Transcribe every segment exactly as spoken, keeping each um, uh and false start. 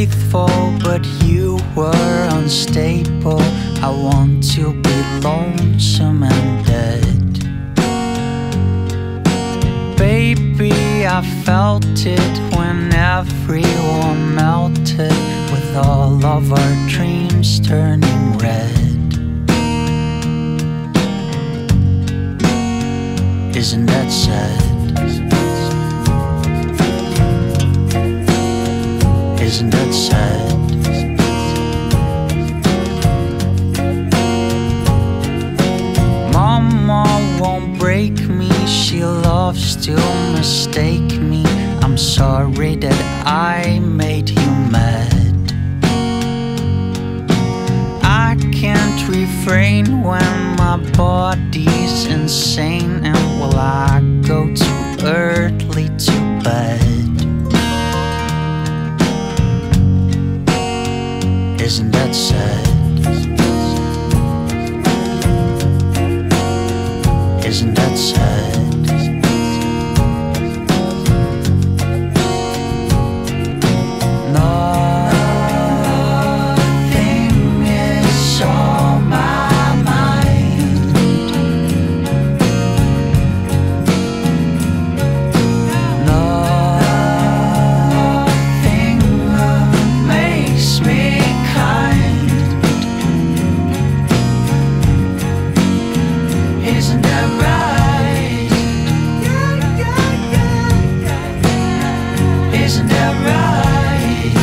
faithful, but you were unstable. I want to be lonesome and dead. Baby, I felt it when everyone melted, with all of our dreams turning red. Isn't that sad? Isn't that sad? Mama won't break me, she loves to mistake me. I'm sorry that I made you mad. I can't refrain when my body's insane, and will I go too early to bed? Isn't that sad? Isn't that sad? Nothing is on my mind. Nothing makes me kind. Isn't that right? Isn't that right?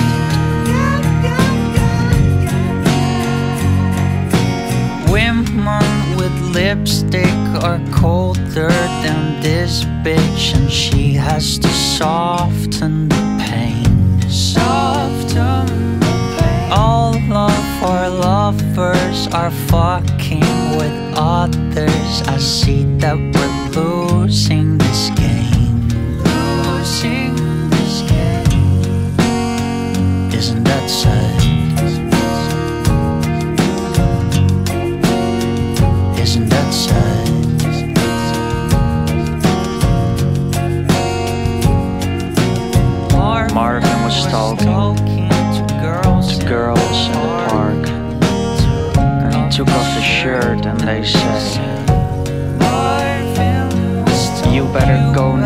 Women with lipstick are colder than this bitch, and she has to soften the pain. Soften the pain. All of our lovers are fucking with others. I see that we're losing this game. Losing this game. Isn't that sad? Isn't that sad? Marvin was talking to girls in the park, and he took off his shirt and they said, "You better go